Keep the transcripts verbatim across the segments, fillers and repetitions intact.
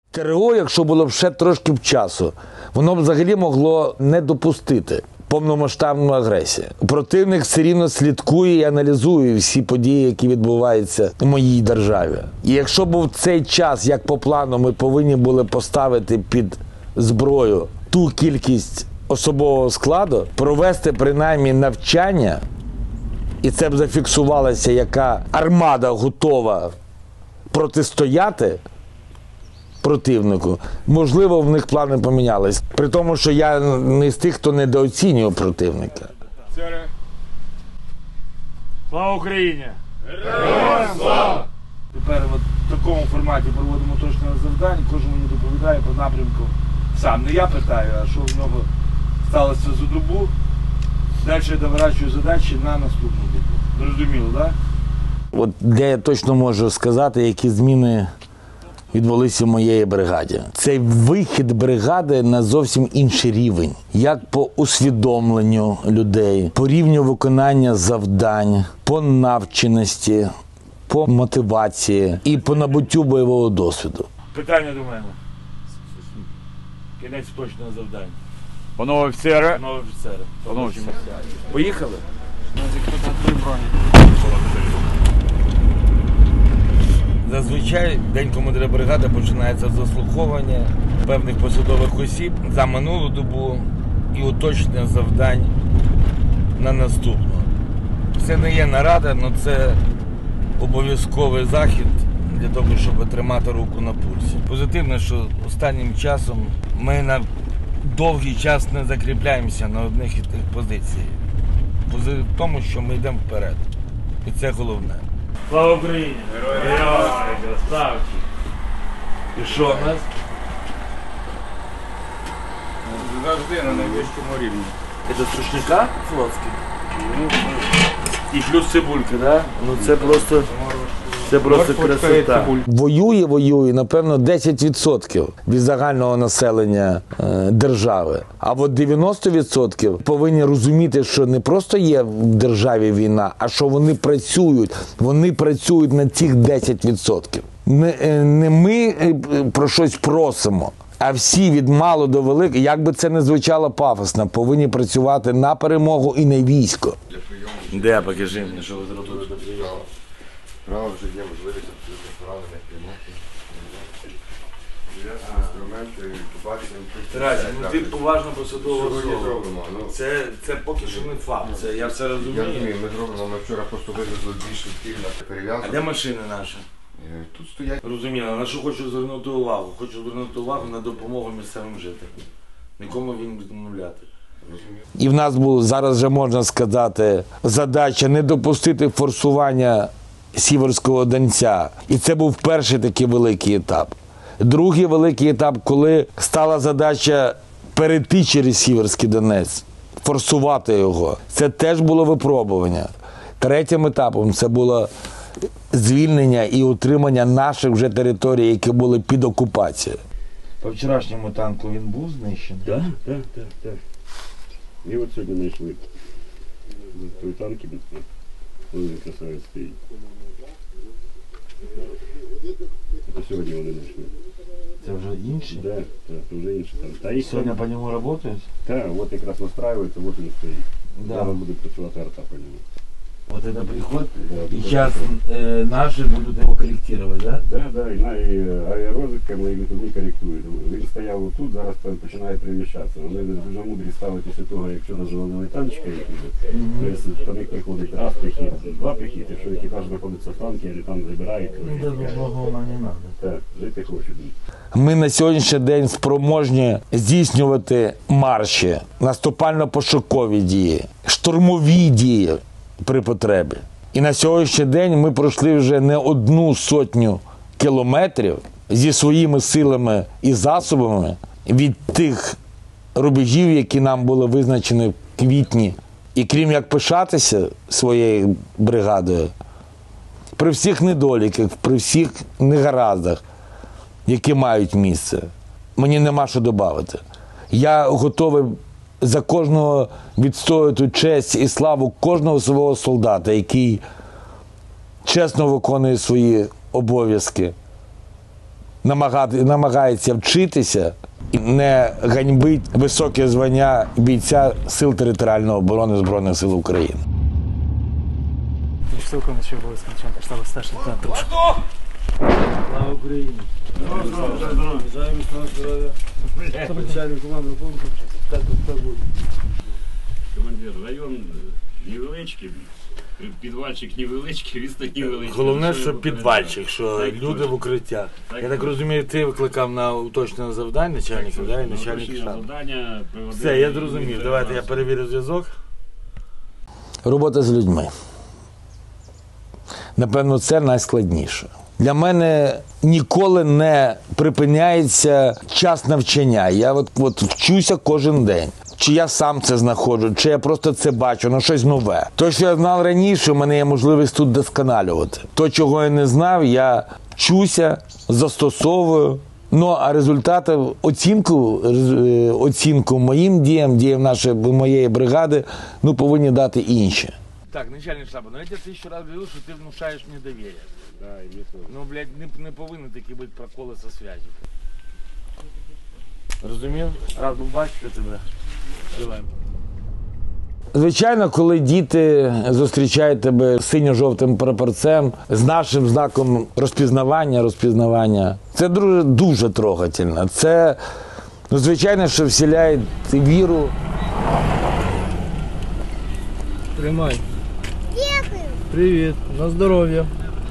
ТРО, якщо було б ще трошки б часу, воно б взагалі могло не допустити повномасштабну агресію. Противник все рівно слідкує і аналізує всі події, які відбуваються в моїй державі. І якщо був цей час, як по плану, ми повинні були поставити під зброю ту кількість особового складу, провести принаймні навчання, і це б зафіксувалося, яка армада готова протистояти противнику, можливо, в них плани помінялись. При тому, що я не з тих, хто недооцінює противника. Слава Україні! Героям слава! Тепер от в такому форматі проводимо точне завдання, кожен мені доповідає по напрямку. Сам, не я питаю, а що в нього сталося за добу. Далі я доворачую задачі на наступну добу. Зрозуміло, так? От де я точно можу сказати, які зміни відбулися в моєї бригаді. Цей вихід бригади на зовсім інший рівень. Як по усвідомленню людей, по рівню виконання завдань, по навченості, по мотивації і по набуттю бойового досвіду. Питання до мене. Кінець точного завдання. Панове офіцери, Панове офіцери. Панове офіцери. Поїхали? Зазвичай день командира бригади починається з заслуховування певних посадових осіб за минулу добу і уточнення завдань на наступну. Це не є нарада, але це обов'язковий захід для того, щоб тримати руку на пульсі. Позитивно, що останнім часом ми на довгий час не закріпляємося на одних і тих позиціях. Позитив в тому, що ми йдемо вперед. І це головне. Слава Україні! Героям! Красавчик! І що у нас? завжди на найвищому рівні. Це з рушника флотський? І плюс цибулька, да? Ну це просто, це просто красота. Воює, воює, напевно, десять відсотків від загального населення е, держави. А от дев'яносто відсотків повинні розуміти, що не просто є в державі війна, а що вони працюють. Вони працюють на цих десять відсотків. Не, е, не ми е, про щось просимо, а всі від мало до великого, як би це не звучало пафосно, повинні працювати на перемогу і на військо. Де, покажи мені, що ви зробили до прийому. Право вже є можливість абсолютно поранених приймати. Інструменти, окупація. Тарасі, ну ти поважно посадова Сьогодні особа. зробимо. Ну, Це, це поки що не факт, це я все я розумію. розумію, ми зробимо, ми вчора просто вивезли дві швидких на А перев'язку. де машини наші? Е, Тут стоять. Розуміло, на що хочу звернути увагу? Хочу звернути увагу на допомогу місцевим жителям. Нікому він відмовляти. І в нас було, зараз вже можна сказати, задача не допустити форсування Сіверського Донця. І це був перший такий великий етап. Другий великий етап, коли стала задача перейти через Сіверський Донець, форсувати його. Це теж було випробування. Третім етапом це було звільнення і утримання наших вже територій, які були під окупацією. По вчорашньому танку він був знищений? Так, так, так, так. І от сьогодні знайшли той танки, вони красавець стоїть. Це сьогодні вони знайшли. Це вже інші? Так, так, це вже інші там. Та їх Сьогодні по ньому працюють? Так, от якраз настраюється, от він стоїть. Да. Зараз буде працювати арта по ньому. Вот это приход, Да, и да, сейчас да. э, наши будут его корректировать, да? Так, так, і на і аеророзвідка ми туди коректують. Він стояв отут, зараз починає переміщатися. Вони дуже мудрі ставити після того, якщо дозволили танчика якісь. Тобто до них приходить раз піхід, два піхід, якщо екіпаж знаходиться в танці, вони там забирають. Ну, да, другого нам не надо. Так, жити хочуть. Ми на сьогоднішній день спроможні здійснювати марші, наступально-пошукові дії, штурмові дії при потребі. І на сьогоднішній день ми пройшли вже не одну сотню кілометрів зі своїми силами і засобами від тих рубежів, які нам були визначені в квітні. І крім як пишатися своєю бригадою, при всіх недоліках, при всіх негараздах, які мають місце, мені нема що додати. Я готовий за кожного відстоювати честь і славу кожного свого солдата, який чесно виконує свої обов'язки намагати, намагається вчитися і не ганьбить високе звання бійця Сил територіальної оборони Збройних сил України. Все виконуючий обов'язки начальника штабу старший лейтенант Труш. Слава Україні! Бажаємо здоров'я. Начальник командного пункту. Так, так буде. Командир, район невеличкий, підвальчик невеличкий, відстань невеличкий. Головне, що підвальчик, що люди в укриття. Я так розумію, ти викликав на уточнене завдання начальника, да, і начальник штабу. Все, я зрозумів. Давайте я перевірю зв'язок. Робота з людьми. Напевно, це найскладніше. Для мене ніколи не припиняється час навчання. Я от, от вчуся кожен день. Чи я сам це знаходжу, чи я просто це бачу, ну щось нове. То, що я знав раніше, у мене є можливість тут досконалювати. То, чого я не знав, я вчуся, застосовую. Ну, а результати, оцінку, оцінку моїм діям, діям нашої, моєї бригади, ну, повинні дати інші. Так, начальник штабу, ну я тебе тисячу разів говорив, що ти внушаєш мені довір'я. Да, і не то. Ну, блядь, не, не повинні такі бути проколи зі зв'язку. Розумів? Рад був бачити тебе. Давай. Звичайно, коли діти зустрічають тебе синьо-жовтим прапорцем, з нашим знаком розпізнавання, розпізнавання, це дуже, дуже трогательно. Це, ну, звичайно, що вселяє віру. Тримай. Привіт, на здоров'я.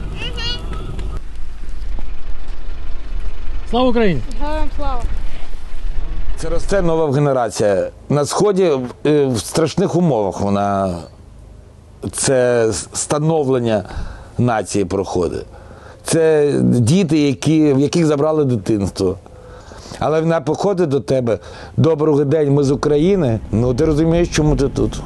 Слава Україні! Героям слава! Це росте нова генерація. На Сході е, в страшних умовах вона, це становлення нації проходить. Це діти, які, в яких забрали дитинство. Але вона походить до тебе: добрий день, ми з України. Ну, ти розумієш, чому ти тут?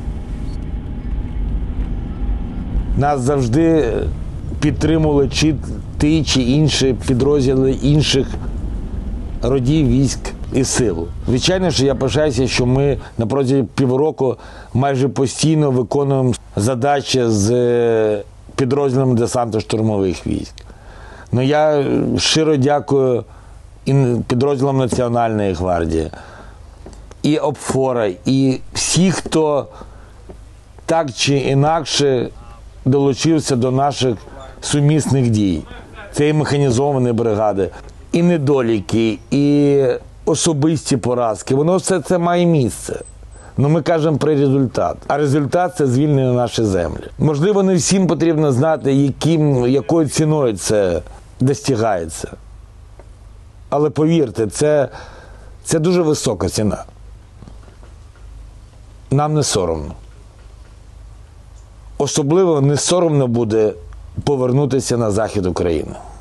Нас завжди підтримували чи ті, чи інші підрозділи інших родів, військ і сил. Звичайно, що я пишаюся, що ми на протязі півроку майже постійно виконуємо задачі з підрозділами десантно-штурмових військ. Ну, я щиро дякую і підрозділам Національної гвардії, і ОПФОРа, і всіх, хто так чи інакше долучився до наших сумісних дій. Це і механізовані бригади, і недоліки, і особисті поразки. Воно все це має місце. Ну, ми кажемо про результат. А результат – це звільнення нашої землі. Можливо, не всім потрібно знати, яким, якою ціною це досягається. Але повірте, це, це дуже висока ціна. Нам не соромно. Особливо не соромно буде повернутися на захід України.